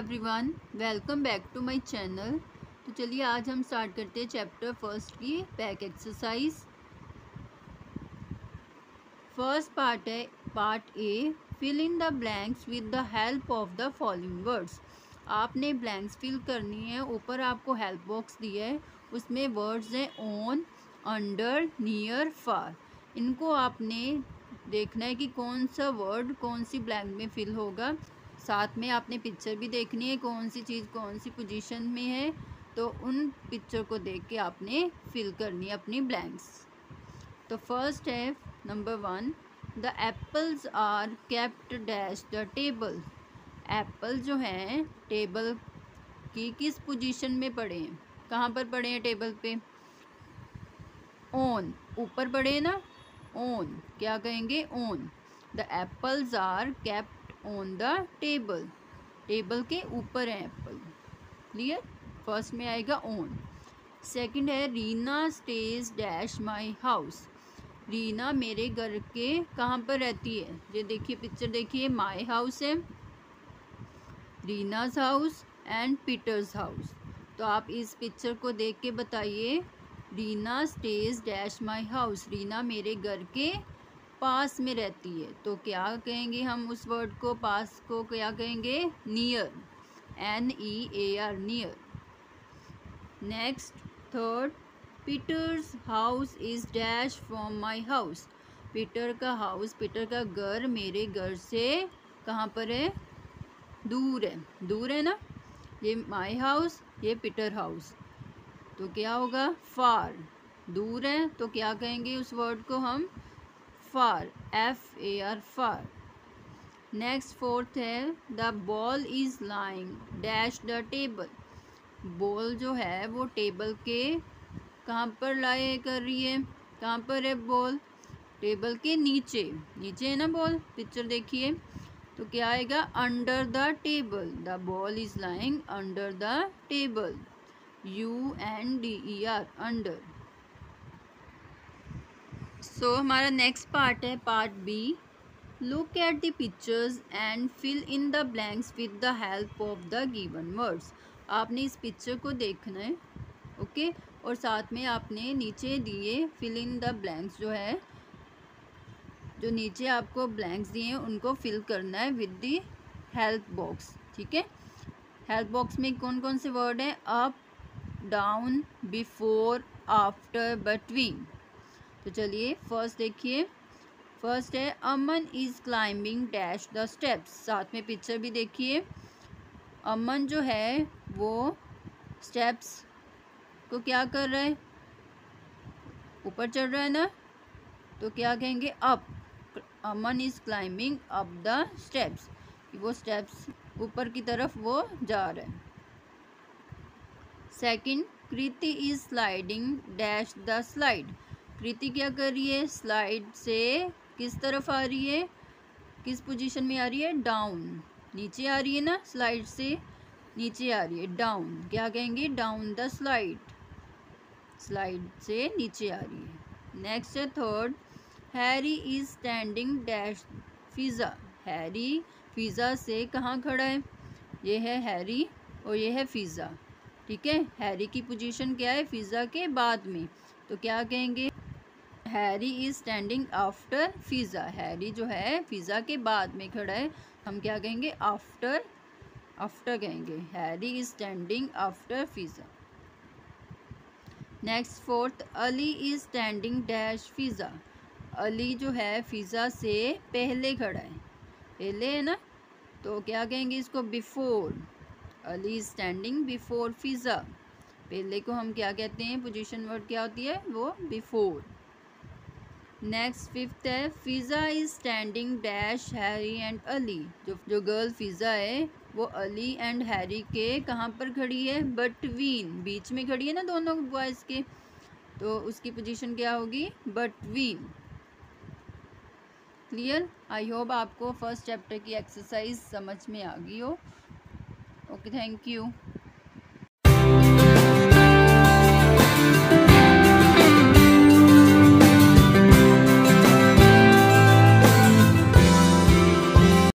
Everyone, welcome back to my channel. तो चलिए आज हम स्टार्ट करते हैं चैप्टर फर्स्ट की बैक एक्सरसाइज। फर्स्ट पार्ट है part A, fill in the blanks with the help of the following words. आपने ब्लैंक्स फिल करनी है। ऊपर आपको हेल्प बॉक्स दिया है, उसमें वर्ड्स हैं ऑन, अंडर, नियर, फार। इनको आपने देखना है कि कौन सा वर्ड कौन सी ब्लैंक में फिल होगा। साथ में आपने पिक्चर भी देखनी है, कौन सी चीज़ कौन सी पोजीशन में है, तो उन पिक्चर को देख के आपने फिल करनी है अपनी ब्लैंक्स। तो फर्स्ट है number 1, the apples are kept dash the table. Apple जो हैं टेबल की किस पोजीशन में पड़े हैं, कहाँ पर पड़े हैं टेबल पे? ऑन, ऊपर पड़े हैं ना, ऑन। क्या कहेंगे? On. The apples are kept on the table, table के ऊपर है एप्पल। क्लियर? फर्स्ट में आएगा ऑन। सेकंड है Reena stays dash my house. Reena मेरे घर के कहाँ पर रहती है? ये देखिए पिक्चर देखिए, माई हाउस है, Reena's house and Peter's house. तो आप इस पिक्चर को देख के बताइए, Reena stays dash my house, Reena मेरे घर के पास में रहती है। तो क्या कहेंगे हम उस वर्ड को, पास को क्या कहेंगे? Near, NEAR, near. Next third, Peter's house is dash from my house. Peter का हाउस, पीटर का घर मेरे घर से कहाँ पर है? दूर है, दूर है ना। ये माई हाउस, ये पीटर हाउस, तो क्या होगा? फार, दूर है। तो क्या कहेंगे उस वर्ड को हम? Far, FAR, far. Next fourth है the ball is lying dash the table. Ball जो है वो टेबल के कहाँ पर लाई कर रही है? कहाँ पर है बॉल? टेबल के नीचे, नीचे है ना बॉल, पिक्चर देखिए। तो क्या आएगा? Under the table. The ball is lying under the table, UNDER, under. So हमारा नेक्स्ट पार्ट है part B, look at the pictures and fill in the blanks with the help of the given words. आपने इस picture को देखना है, okay, और साथ में आपने नीचे दिए फिल इन द ब्लैंक्स जो है, जो नीचे आपको ब्लैंक्स दिए हैं उनको फिल करना है विद द हेल्प बॉक्स। ठीक है, हेल्प बॉक्स में कौन कौन से वर्ड हैं? Up, down, before, after, between. तो चलिए फर्स्ट देखिए। फर्स्ट है Aman is climbing dash the steps. साथ में पिक्चर भी देखिए। अमन जो है वो स्टेप्स को क्या कर रहा है? ऊपर चढ़ रहा है ना, तो क्या कहेंगे? Up. Aman is climbing up the steps, वो स्टेप्स ऊपर की तरफ वो जा रहा है। Second, Kriti is sliding dash the slide. Kriti क्या कर रही है? स्लाइड से किस तरफ आ रही है? किस पोजीशन में आ रही है? डाउन, नीचे आ रही है ना, स्लाइड से नीचे आ रही है, डाउन। क्या कहेंगे? डाउन द स्लाइड, स्लाइड से नीचे आ रही है। नेक्स्ट है third, Harry is standing dash pizza. Harry pizza से कहाँ खड़ा है? ये है हैरी और ये है पिज़्ज़ा। ठीक है, हैरी की पोजीशन क्या है? पिज़्ज़ा के बाद में। तो क्या कहेंगे? Harry is standing after pizza. Harry जो है पिज़्ज़ा के बाद में खड़ा है, हम क्या कहेंगे? आफ्टर, आफ्टर कहेंगे। Harry is standing after pizza. Next fourth, Ali is standing dash pizza. Ali जो है पिज़्ज़ा से पहले खड़ा है, पहले है ना, तो क्या कहेंगे इसको? Before. Ali is standing before pizza. पहले को हम क्या कहते हैं? पोजीशन वर्ड क्या होती है? वो बिफोर। नेक्स्ट फिफ्थ है Fiza is standing dash Harry and Ali. जो गर्ल फिज़ा है वो अली एंड हैरी के कहाँ पर खड़ी है? बटवीन, बीच में खड़ी है ना दोनों बॉयज़ के, तो उसकी पोजीशन क्या होगी? बटवीन। क्लियर? आई होप आपको फर्स्ट चैप्टर की एक्सरसाइज समझ में आ गई हो। Okay, thank you.